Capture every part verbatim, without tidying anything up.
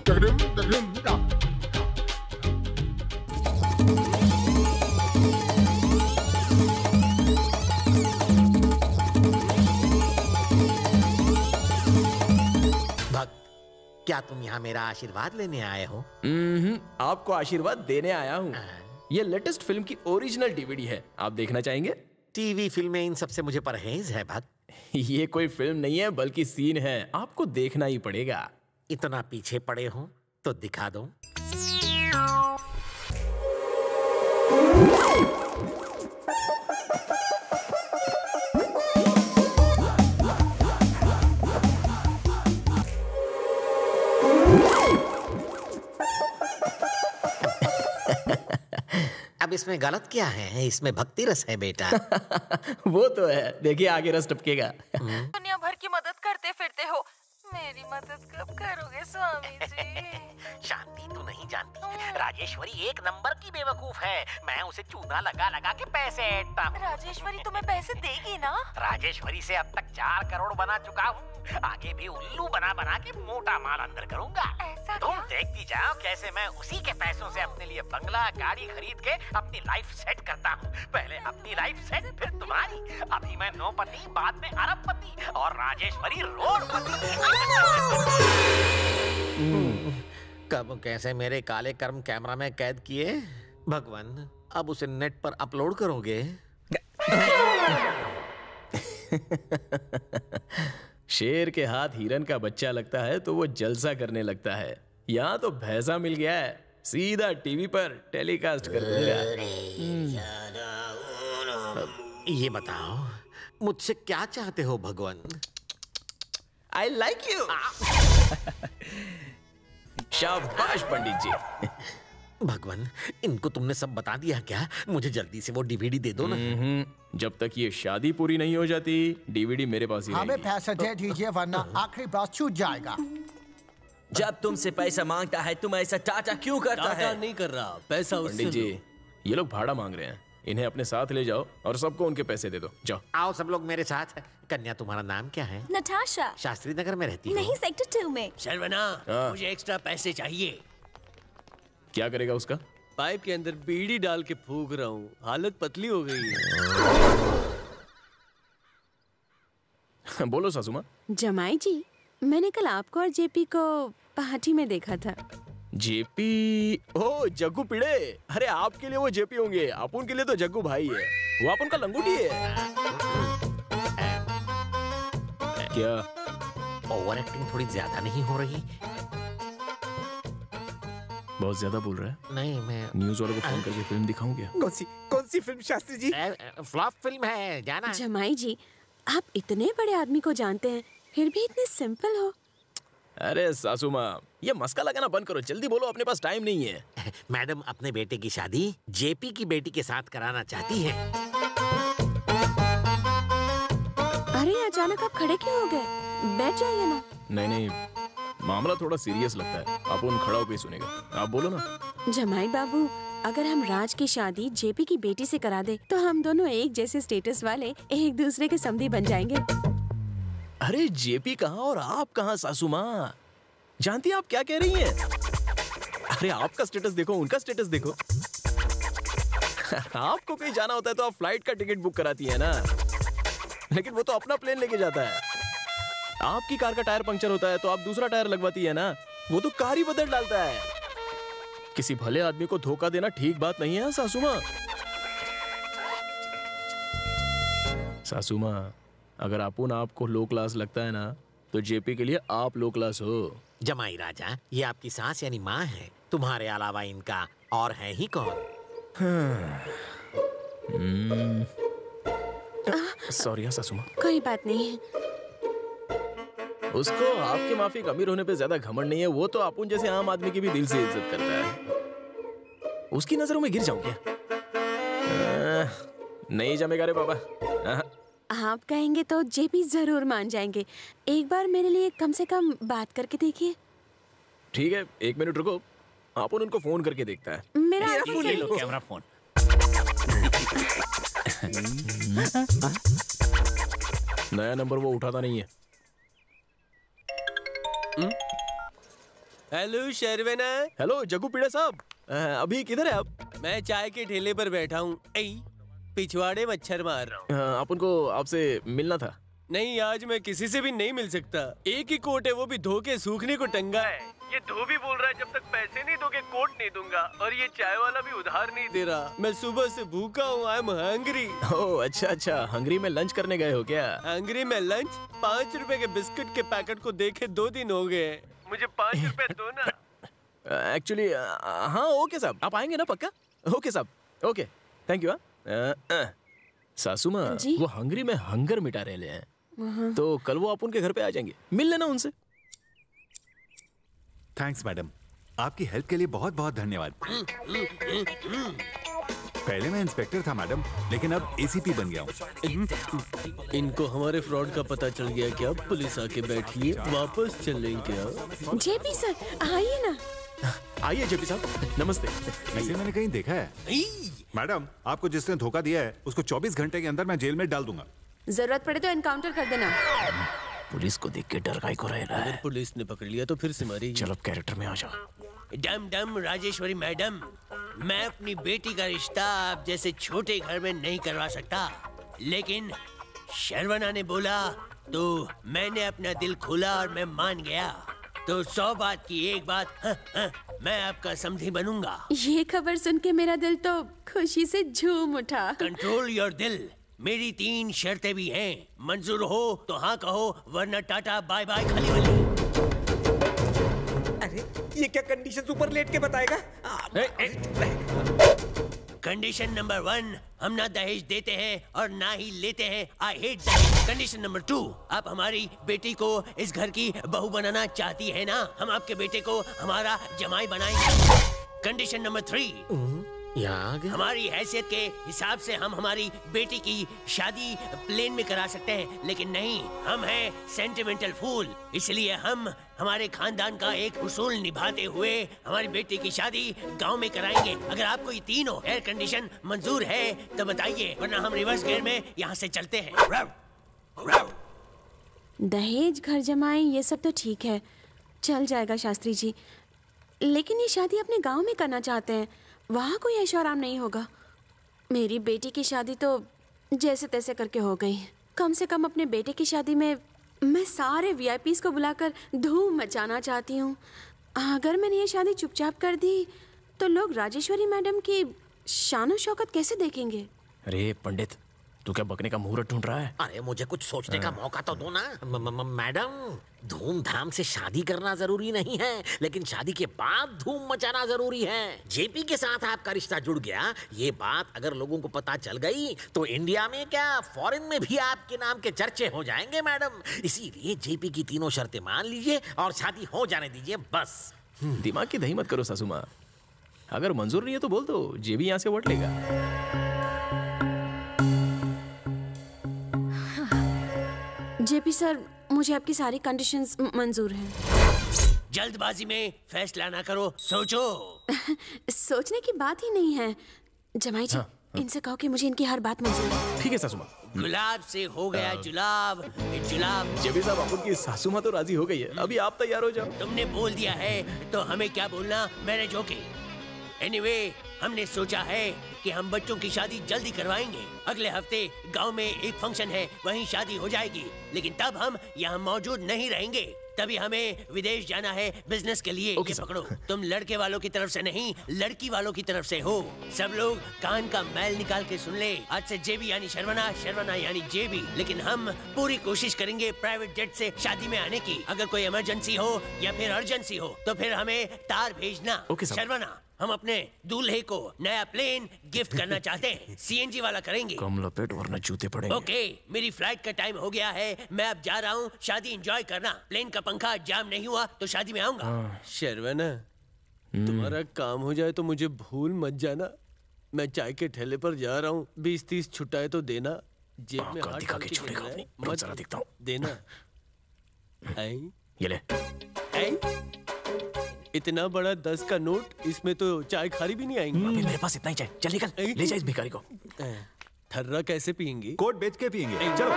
क्या तुम यहाँ मेरा आशीर्वाद लेने आए हो? आपको आशीर्वाद देने आया हूँ। ये लेटेस्ट फिल्म की ओरिजिनल डीवीडी है, आप देखना चाहेंगे? टीवी फिल्में इन सबसे मुझे परहेज है भक्त। ये कोई फिल्म नहीं है बल्कि सीन है, आपको देखना ही पड़ेगा। इतना पीछे पड़े हो तो दिखा दो। अब इसमें गलत क्या है? इसमें भक्ति रस है बेटा। वो तो है, देखिए आगे रस टपकेगा। दुनिया भर की मदद करते फिरते हो, मेरी मदद कब करोगे स्वामी जी? शांति तू नहीं जानती, राजेश्वरी एक नंबर की बेवकूफ है। मैं उसे चूना लगा लगा के पैसे ऐंठता हूँ। राजेश्वरी तुम्हें पैसे देगी ना? राजेश्वरी से अब तक चार करोड़ बना चुका हूँ, आगे भी उल्लू बना बना के मोटा माल अंदर करूँगा। ऐसा तुम क्या? देखती जाओ कैसे मैं उसी के पैसों से अपने लिए बंगला गाड़ी खरीद के अपनी लाइफ सेट करता हूँ। पहले अपनी लाइफ सेट, फिर तुम्हारी। अभी मैं नौपति, बाद में अरबपति और राजेश्वरी रोडपति। कब कैसे मेरे काले कर्म कैमरा में कैद किए भगवान, अब उसे नेट पर अपलोड करोगे? शेर के हाथ हिरन का बच्चा लगता है तो वो जलसा करने लगता है। यहाँ तो भैंसा मिल गया है, सीधा टीवी पर टेलीकास्ट कर दूंगा। ये बताओ मुझसे क्या चाहते हो भगवान? I like you. शाबाश पंडित जी। भगवान, इनको तुमने सब बता दिया क्या? मुझे जल्दी से वो डीवीडी दे दो ना। जब तक ये शादी पूरी नहीं हो जाती डीवीडी मेरे पास ही हमें रहेगी। पैसा दे दीजिए वरना आखिरी बात छूट जाएगा। जब तुमसे पैसा मांगता है तुम ऐसा टाटा क्यों करता टाटा है? नहीं कर रहा, पैसा उससे पंडित जी, ये लोग भाड़ा मांग रहे हैं, इन्हें अपने साथ ले जाओ और सबको उनके पैसे दे दो। जाओ। आओ सब लोग मेरे साथ। कन्या, तुम्हारा नाम क्या है? नटाशा। शास्त्री नगर में रहती हो? नहीं, सेक्टर टू में। शर्वना, हाँ। मुझे एक्स्ट्रा पैसे चाहिए। क्या करेगा उसका? पाइप के अंदर बीड़ी डाल के फूक रहा हूँ, हालत पतली हो गई है। बोलो सासू माँ। जमाई जी, मैंने कल आपको और जेपी को पार्टी में देखा था। जेपी? ओ जग्गू पिड़े। अरे आपके लिए वो जेपी होंगे, अपुन के लिए तो जग्गू भाई है। वो अपुन का लंगूटी है। क्या ओवर एक्टिंग थोड़ी ज्यादा नहीं हो रही? बहुत ज्यादा बोल रहा है। नहीं, मैं न्यूज वालों को फोन करके फिल्म दिखाऊं क्या? कौन सी कौन सी film Shastri ji? Flop film है, जाना। जमाई जी, आप इतने बड़े आदमी को जानते हैं फिर भी इतने सिंपल हो। अरे सासू माँ, ये मस्का लगाना बंद करो, जल्दी बोलो, अपने पास टाइम नहीं है। मैडम अपने बेटे की शादी जेपी की बेटी के साथ कराना चाहती है। अरे अचानक आप खड़े क्यों हो गए? बैठ जाइए ना। नहीं नहीं, मामला थोड़ा सीरियस लगता है, आप उन खड़ा होकर सुनेगा। आप बोलो ना। जमाई बाबू, अगर हम राज की शादी जेपी की बेटी से करा दे तो हम दोनों एक जैसे स्टेटस वाले एक दूसरे के समधी बन जाएंगे। अरे जेपी कहाँ और आप कहाँ सासू माँ? जानती हैं आप क्या कह रही हैं? अरे आपका स्टेटस देखो, उनका स्टेटस देखो। आपको कहीं जाना होता है तो आप फ्लाइट का टिकट बुक कराती है ना, लेकिन वो तो अपना प्लेन लेके जाता है। आपकी कार का टायर पंक्चर होता है तो आप दूसरा टायर लगवाती है ना, वो तो कार ही बदल डालता है। किसी भले आदमी को धोखा देना ठीक बात नहीं है सासू माँ। सासू माँ, अगर अपुन आपको लो क्लास लगता है ना तो जेपी के लिए आप लो क्लास हो। जमाई राजा, ये आपकी सास यानी माँ है, तुम्हारे अलावा इनका और है ही कौन? सॉरी सासू माँ। कोई बात नहीं। उसको आपके माफिक अमीर होने पे ज्यादा घमंड नहीं है, वो तो अपुन जैसे आम आदमी की भी दिल से इज्जत करता है। उसकी नजरों में गिर जाऊं क्या? आ, नहीं जमेगा रे बाबा। आ, आप कहेंगे तो जेपी जरूर मान जाएंगे। एक बार मेरे लिए कम से कम बात करके देखिए। ठीक है, एक मिनट रुको, अपुन उनको फोन करके देखता है। मेरा फोन ले लो, कैमरा फोन। नया नंबर वो उठाता नहीं है। हेलो शर्वना। हेलो जग्गू पीड़ा साहब, अ, अभी किधर है आप? मैं चाय के ठेले पर बैठा हूँ। पिछवाड़े मच्छर मार रहा हूँ। अपन को आपसे मिलना था। नहीं, आज मैं किसी से भी नहीं मिल सकता। एक ही कोट है, वो भी धो के सूखने को टंगा है। ये धोबी बोल रहा है जब तक पैसे नहीं दोगे कोट नहीं दूंगा, और ये चाय वाला भी उधार नहीं दे रहा। मैं सुबह से भूखा हूँ। I am hungry. ओह अच्छा अच्छा, हंगरी में लंच करने गए हो क्या? हंगरी में लंच? पाँच रुपए के बिस्किट के पैकेट को देखे दो दिन हो गए। मुझे पाँच रुपए दो ना। एक्चुअली हाँ ओके साहब, आप आएंगे ना पक्का? ओके साहब, ओके थैंक यू। सासू माँ, वो हंगरी में हंगर मिटा रहे हैं, तो कल वो आप उनके घर पे आ जाएंगे, मिल लेना उनसे। थैंक्स मैडम, आपकी हेल्प के लिए बहुत बहुत धन्यवाद। पहले मैं इंस्पेक्टर था मैडम, लेकिन अब एसीपी बन गया हूँ। इनको हमारे फ्रॉड का पता चल गया क्या? पुलिस आके बैठी है, वापस चलें क्या? जेपी सर आइए ना। आइए जेपी साहब, नमस्ते। इसे मैंने कहीं देखा है। मैडम, आपको जिसने धोखा दिया है उसको चौबीस घंटे के अंदर मैं जेल में डाल दूंगा। जरूरत पड़े तो एनकाउंटर कर देना। पुलिस को देख के डर काहे को रह रहा है? अगर पुलिस ने पकड़ लिया तो फिर से मारेगी। चलो अब कैरेक्टर में आ जाओ। डम डम राजेश्वरी मैडम, मैं अपनी बेटी का रिश्ता आप जैसे छोटे घर में नहीं करवा सकता, लेकिन शर्वना ने बोला तो मैंने अपना दिल खोला और मैं मान गया। तो सौ बात की एक बात, हाँ, हाँ, मैं आपका समधी बनूंगा। ये खबर सुन के मेरा दिल तो खुशी से झूम उठा। कंट्रोल योर दिल। मेरी तीन शर्तें भी हैं, मंजूर हो तो हाँ कहो, वरना टाटा बाय बाय खली वली। अरे ये क्या कंडीशन ऊपर लेट के बताएगा? कंडीशन नंबर वन, हम ना दहेज देते हैं और ना ही लेते हैं। आई हेट दहेज। कंडीशन नंबर टू, आप हमारी बेटी को इस घर की बहू बनाना चाहती है ना? हम आपके बेटे को हमारा जमाई बनाएंगे। कंडीशन नंबर थ्री, हमारी हैसियत के हिसाब से हम हमारी बेटी की शादी प्लेन में करा सकते हैं, लेकिन नहीं, हम हैं सेंटिमेंटल फूल, इसलिए हम हमारे खानदान का एक उसूल निभाते हुए हमारी बेटी की शादी गांव में कराएंगे। अगर आपको ये तीनों एयर कंडीशन मंजूर है तो बताइए, वरना हम रिवर्स गियर में यहाँ से चलते हैं। राव, राव। दहेज, घर जमाई, ये सब तो ठीक है, चल जाएगा शास्त्री जी, लेकिन ये शादी अपने गांव में करना चाहते हैं, वहाँ कोई ऐशो आराम नहीं होगा। मेरी बेटी की शादी तो जैसे तैसे करके हो गई। कम से कम अपने बेटे की शादी में मैं सारे वीआईपीज़ को बुलाकर धूम मचाना चाहती हूँ। अगर मैंने ये शादी चुपचाप कर दी तो लोग राजेश्वरी मैडम की शान और शौकत कैसे देखेंगे? अरे पंडित, तू क्या बकने का मुहूर्त ढूंढ रहा है? अरे मुझे कुछ सोचने का मौका तो दो ना। म, म, मैडम, धूमधाम से शादी करना जरूरी नहीं है, लेकिन शादी के बाद धूम मचाना जरूरी है। जेपी के साथ आपका रिश्ता जुड़ गया, ये बात अगर लोगों को पता चल गई तो इंडिया में क्या फॉरेन में भी आपके नाम के चर्चे हो जाएंगे मैडम। इसीलिए जेपी की तीनों शर्तें मान लीजिए और शादी हो जाने दीजिए बस। दिमाग की दही मत करो सासू माँ, अगर मंजूर नहीं है तो बोल दो, जेबी यहाँ से वोट लेगा। जेपी सर, मुझे आपकी सारी कंडीशंस मंजूर हैं। जल्दबाजी में फैसला ना करो, सोचो। सोचने की बात ही नहीं है जमाई जी। हाँ, हाँ। इनसे कहो कि मुझे इनकी हर बात मंजूर है। ठीक है सासू माँ। गुलाब से हो गया जुलाब, जुलाब। जेबी साहब, आप उनकी सासू माँ तो राजी हो गई है, अभी आप तैयार हो जाओ। तुमने बोल दिया है तो हमें क्या बोलना, मैरिज ओके। एनीवे, हमने सोचा है कि हम बच्चों की शादी जल्दी करवाएंगे। अगले हफ्ते गांव में एक फंक्शन है, वहीं शादी हो जाएगी, लेकिन तब हम यहाँ मौजूद नहीं रहेंगे। तभी हमें विदेश जाना है बिजनेस के लिए। ये पकड़ो, तुम लड़के वालों की तरफ से नहीं, लड़की वालों की तरफ से हो। सब लोग कान का मैल निकाल के सुन ले, आज से जेबी यानी शर्वना, शर्वना यानी जेबी। लेकिन हम पूरी कोशिश करेंगे प्राइवेट जेट से शादी में आने की। अगर कोई इमरजेंसी हो या फिर अर्जेंसी हो तो फिर हमें तार भेजना। शर्वना, हम अपने दूल्हे को नया प्लेन गिफ्ट करना चाहते हैं, सीएनजी वाला करेंगे। कम लपेट वरना जूते पड़ेंगे। ओके, मेरी फ्लाइट का टाइम हो गया है, मैं अब जा रहा हूँ। शादी एंजॉय करना। प्लेन का पंखा जाम नहीं हुआ तो शादी में आऊंगा। शर्वना, तुम्हारा काम हो जाए तो मुझे भूल मत जाना। मैं चाय के ठेले पर जा रहा हूँ, बीस तीस छुट्टाए तो देना। जेब में हाथ डाल के छोड़ेगा अपनी, मत जरा दिखता हूँ। देना। ये ले। इतना बड़ा दस का नोट, इसमें तो चाय खारी भी नहीं आएंगी। अभी मेरे पास इतना ही चाय, चल निकल, ले जा इस भिखारी को। थर्रा कैसे पियेंगी? कोट बेच के पियेंगे, चलो।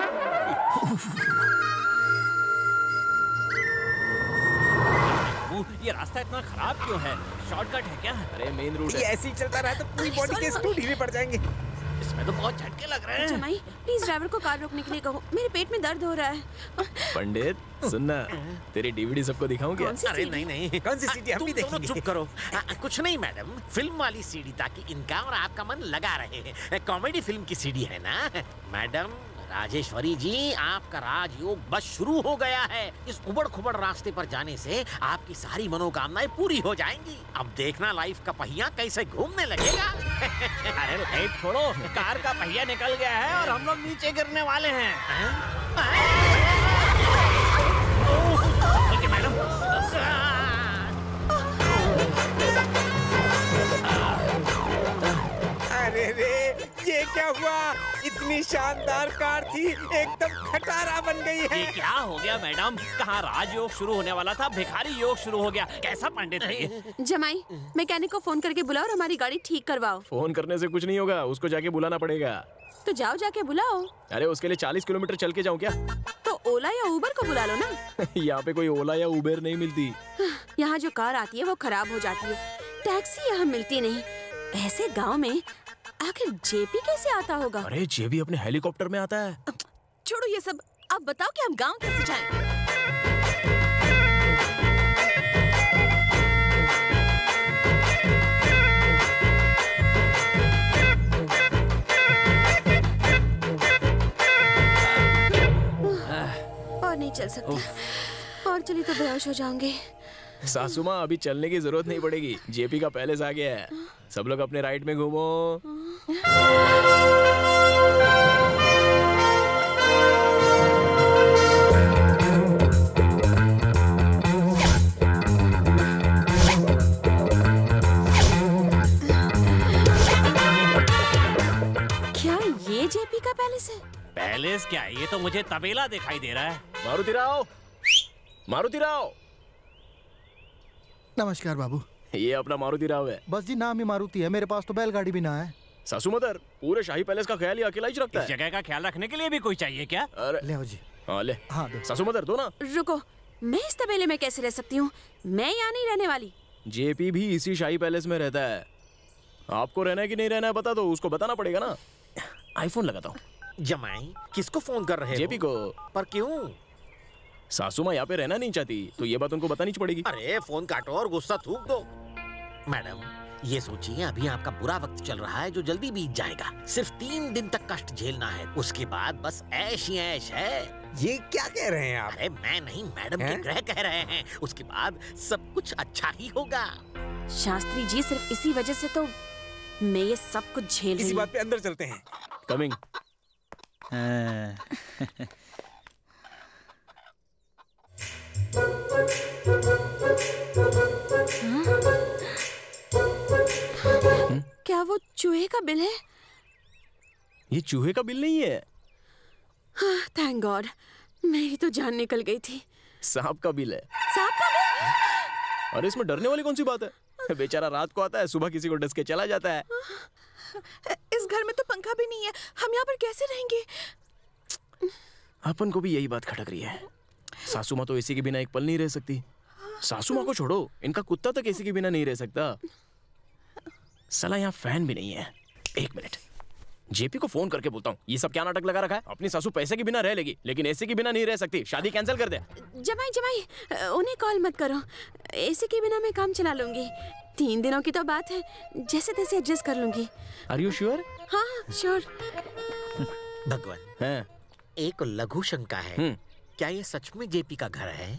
ये रास्ता इतना खराब क्यों है? शॉर्टकट है क्या? अरे मेन रूट ये है। ऐसे ही चलता रहा तो पूरी बॉडी के स्क्रू ढीले पड़ जाएंगे। इसमें तो बहुत झटके लग रहे हैं। जमाई प्लीज ड्राइवर को कार रोकने के लिए कहो, मेरे पेट में दर्द हो रहा है। पंडित सुनना, तेरी डीवीडी सबको दिखाऊं क्या? अरे नहीं नहीं, कौन सी सीडी हम भी देखेंगे? चुप करो। आ, कुछ नहीं मैडम, फिल्म वाली सीडी, ताकि इनका और आपका मन लगा रहे। कॉमेडी फिल्म की सीडी है ना मैडम। राजेश्वरी जी, आपका राजयोग बस शुरू हो गया है। इस उबड़ खुबड़ रास्ते पर जाने से आपकी सारी मनोकामनाएं पूरी हो जाएंगी। अब देखना लाइफ का पहिया कैसे घूमने लगेगा। अरे लाइट छोड़ो, कार का पहिया निकल गया है और हम लोग नीचे गिरने वाले हैं। Okay madam. अरे रे, ये क्या हुआ? इतनी शानदार कार थी, एकदम खटारा बन गई है। ये क्या हो गया मैडम? कहाँ राजयोग शुरू होने वाला था, भिखारी योग शुरू हो गया। कैसा पंडित है ये? जमाई मैकेनिक को फोन करके बुलाओ और हमारी गाड़ी ठीक करवाओ। फोन करने से कुछ नहीं होगा, उसको जाके बुलाना पड़ेगा। तो जाओ जाके बुलाओ। अरे उसके लिए चालीस किलोमीटर चल के जाऊं क्या? तो ओला या उबर को बुला लो ना। यहाँ पे कोई ओला या उबेर नहीं मिलती। यहाँ जो कार आती है वो खराब हो जाती है, टैक्सी यहाँ मिलती नहीं। ऐसे गांव में आखिर जेपी कैसे आता होगा? अरे जेबी अपने हेलीकॉप्टर में आता है। छोड़ो ये सब, अब बताओ कि हम गांव कैसे जाएं? और नहीं चल सकता, और चली तो बेहोश हो जाऊंगी। सासू माँ, अभी चलने की जरूरत नहीं पड़ेगी, जेपी का पैलेस आ गया है। सब लोग अपने राइड में घूमो। क्या ये जेपी का पैलेस है? पैलेस क्या? ये तो मुझे तबेला दिखाई दे रहा है। मारुति राव, मारुति राव। नमस्कार बाबू। ये अपना मारुति राव है। बस जी नाम ही मारुति है, मेरे पास तो बैलगाड़ी भी ना है। सासू मदर, पूरे शाही पैलेस का ख्याल ही अकेला ही रखता है। इस जगह का ख्याल रखने के लिए भी कोई चाहिए क्या? अरे ले आओ जी। हाँ ले। हाँ दो। सासू मदर दो ना। रुको, मैं इस तबेले में कैसे रह सकती हूँ? मैं यहाँ नहीं रहने वाली। जेपी भी इसी शाही पैलेस में रहता है। आपको रहना है कि नहीं रहना है बता दो, उसको बताना पड़ेगा ना। आईफोन लगाता हूँ। जमाई, किसको फोन कर रहे हो? जेपी को। पर क्यों? सासू माँ यहाँ पे रहना नहीं चाहती, तो ये बात उनको बतानी पड़ेगी। अरे फोन काटो और गुस्सा थूक दो। मैडम, ये सोचिए, अभी आपका बुरा वक्त चल रहा है जो जल्दी बीत जाएगा। सिर्फ तीन दिन तक कष्ट झेलना है, उसके बाद बस ऐश ही ऐश है। ये क्या कह रहे हैं आप? अरे मैं नहीं, मैडम के ग्रह कह रहे हैं। उसके बाद सब कुछ अच्छा ही होगा। शास्त्री जी, सिर्फ इसी वजह से तो मैं ये सब कुछ झेल रही इसी हूँ। बात पे अंदर चलते हैं। कमिंग। क्या वो चूहे का बिल है? ये चूहे का बिल नहीं है। थैंक गॉड, मेरी तो जान निकल गई थी। सांप का बिल है। सांप का बिल? और इसमें डरने वाली कौन सी बात है? बेचारा रात को आता है, सुबह किसी को डस के चला जाता है। इस घर में तो पंखा भी नहीं है, हम यहाँ पर कैसे रहेंगे? अपन को भी यही बात खटक रही है। सासू माँ तो एसी के बिना एक पल नहीं रह सकती। सासू माँ को छोड़ो, इनका कुत्ता तक एसी के बिना नहीं रह सकता। साला यहाँ फैन भी नहीं है। एक मिनट, जेपी को फोन करके बोलता हूँ। ये सब क्या नाटक लगा रखा है? अपनी सासू पैसे के बिना रह लेगी, लेकिन एसी के बिना नहीं रह सकती। शादी कैंसिल कर दे। जमाई जमाई, उन्हें कॉल मत करो, एसी के बिना मैं काम चला लूंगी। तीन दिनों की तो बात है, जैसे तैसे एडजस्ट कर लूंगी। Are you sure? हाँ श्योर। भगवान, हैं? एक लघु शंका है। हम्म। क्या ये सच में जेपी का घर है?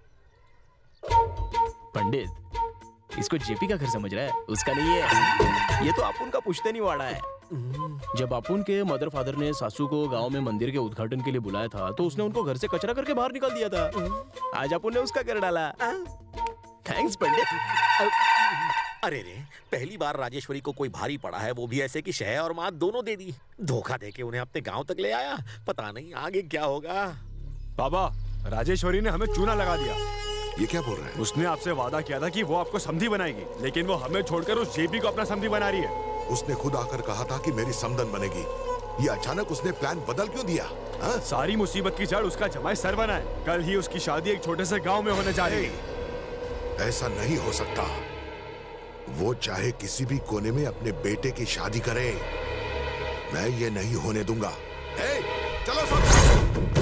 पंडित, इसको जेपी का घर समझ रहा है, उसका नहीं है। ये तो अपुन का पुश्तैनी वाड़ा है। जब अपुन के मदर फादर ने सासू को गांव में मंदिर के उद्घाटन के लिए बुलाया था, तो उसने उनको घर से कचरा करके बाहर निकाल दिया था। आज अपुन ने उसका घर डाला। थैंक्स पंडित। अरे रे, पहली बार राजेश्वरी को कोई भारी पड़ा है, वो भी ऐसे कि शह और मात दोनों दे दी। धोखा देके उन्हें अपने गांव तक ले आया। पता नहीं आगे क्या होगा। बाबा, राजेश्वरी ने हमें चूना लगा दिया। ये क्या बोल रहे हैं? उसने आपसे वादा किया था कि वो आपको समधी बनाएगी, लेकिन वो हमें छोड़कर उस जेपी को अपना समधी बना रही है। उसने खुद आकर कहा था कि मेरी समधन बनेगी। ये अचानक उसने प्लान बदल क्यों दिया? हा? सारी मुसीबत की जड़ उसका जमाई सर बना है। कल ही उसकी शादी एक छोटे से गांव में होने जा रही है। ऐसा नहीं हो सकता। वो चाहे किसी भी कोने में अपने बेटे की शादी करे, मैं ये नहीं होने दूंगा। ए, चलो सब।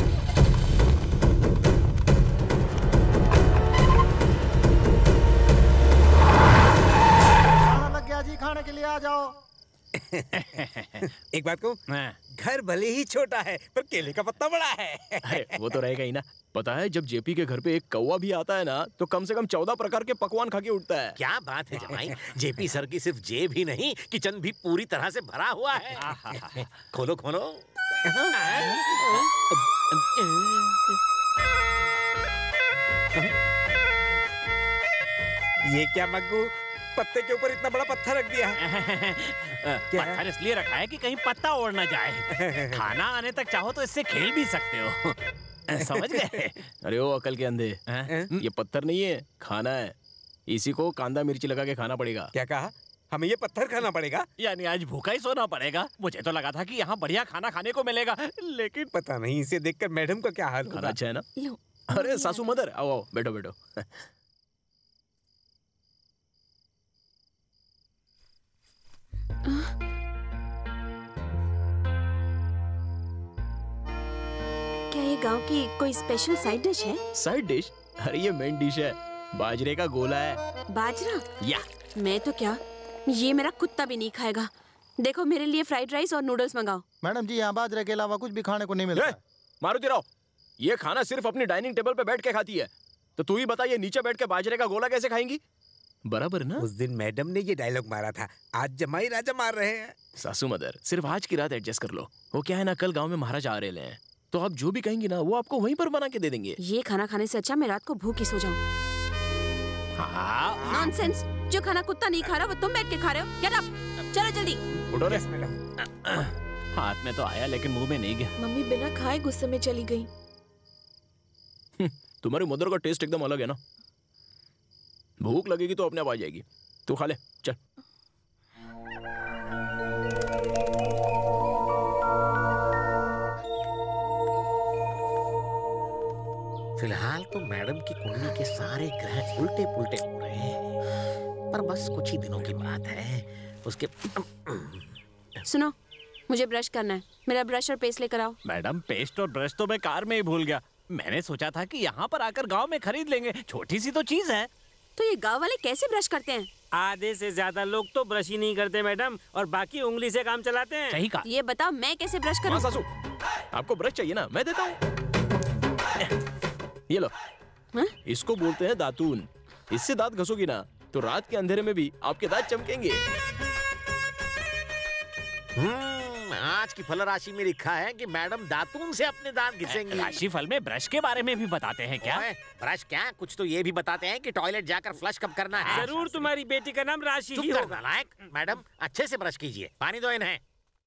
खाना लग गया जी, खाने के लिए आ जाओ। एक बात कहूं, घर भले ही छोटा है पर केले का पत्ता बड़ा है। अरे वो तो रहेगा ही ना। पता है जब जेपी के घर पे एक कौवा भी आता है ना तो कम से कम चौदह प्रकार के पकवान खा के उठता है। क्या बात है जमाई, जेपी सर की सिर्फ जेब ही नहीं किचन भी पूरी तरह से भरा हुआ है। खोलो खोलो। ये क्या मग्गू, पत्ते के ऊपर इतना बड़ा पत्थर रख दिया है? पत्थर इसलिए रखा है कि कहीं पत्ता ओढ़ ना जाए। खाना आने तक चाहो तो इससे खेल भी सकते हो। समझ गए? अरे ओ अकल के अंधे, ये पत्थर नहीं है, खाना है। इसी को कांदा मिर्ची लगा के खाना पड़ेगा। क्या कहा? हमें ये पत्थर खाना पड़ेगा? यानी आज भूखा ही सोना पड़ेगा? मुझे तो लगा था कि यहाँ बढ़िया खाना खाने को मिलेगा, लेकिन पता नहीं इसे देखकर मैडम का क्या हाल खाना अच्छा है ना? अरे सासू मदर, आओ आओ, बैठो बैठो। क्या ये गांव की कोई स्पेशल साइड डिश है? Side dish? अरे ये मेन डिश है, बाजरे का गोला है। बाजरा? या मैं तो क्या, ये मेरा कुत्ता भी नहीं खाएगा। देखो मेरे लिए फ्राइड राइस और नूडल्स मंगाओ। मैडम जी यहाँ बाजरे के अलावा कुछ भी खाने को नहीं मिलता। मारुति राव, ये खाना सिर्फ अपनी डाइनिंग टेबल पे बैठ के खाती है, तो तू ही बता ये नीचे बैठ के बाजरे का गोला कैसे खाएंगी? बराबर ना? उस दिन मैडम ने ये डायलॉग मारा था, आज जमाई राजा मार रहे हैं। सासू मदर, सिर्फ आज की रात एडजस्ट कर लो। वो क्या है ना, कल गांव में महाराज आ रहे हैं, तो आप जो भी कहेंगी ना वो आपको वहीं पर बना के दे देंगे। ये खाना खाने से अच्छा मैं रात को भूखी सो जाऊं। नॉनसेंस, जो खाना कुत्ता नहीं खा रहा वो तुम बैठ के खा रहे हो। गेट अप, चलो जल्दी। उठो रे। हाथ में तो आया लेकिन मुंह में नहीं गया। मम्मी बिना खाए गुस्से में चली गई। तुम्हारी मदर का टेस्ट एकदम अलग है ना। भूख लगेगी तो अपने आप आ जाएगी। तू खा ले, चल। फिलहाल तो मैडम की कुंडली के सारे ग्रह उल्टे पुल्टे हो रहे हैं, पर बस कुछ ही दिनों की बात है। उसके सुनो, मुझे ब्रश करना है। मेरा ब्रश और पेस्ट लेकर आओ। मैडम, पेस्ट और ब्रश तो मैं कार में ही भूल गया। मैंने सोचा था कि यहाँ पर आकर गांव में खरीद लेंगे, छोटी सी तो चीज है। तो ये गांव वाले कैसे ब्रश करते हैं? आधे से ज्यादा लोग तो ब्रश ही नहीं करते मैडम, और बाकी उंगली से काम चलाते हैं। सही कहा। ये बताओ मैं कैसे ब्रश करूं? सासू, आपको ब्रश चाहिए ना, मैं देता हूँ। ये लो। हा? इसको बोलते हैं दातून। इससे दांत घसोगी ना तो रात के अंधेरे में भी आपके दांत चमकेंगे। हम्म, आज की फल राशि में लिखा है कि मैडम दातून से अपने दांत घिसेंगी। राशि फल में ब्रश के बारे में भी बताते हैं क्या? ब्रश क्या, कुछ तो ये भी बताते हैं कि टॉयलेट जाकर फ्लश कब करना है। जरूर तुम्हारी बेटी का नाम राशि ही होगा। नालायक। मैडम अच्छे से ब्रश कीजिए, पानी दो इन्हें।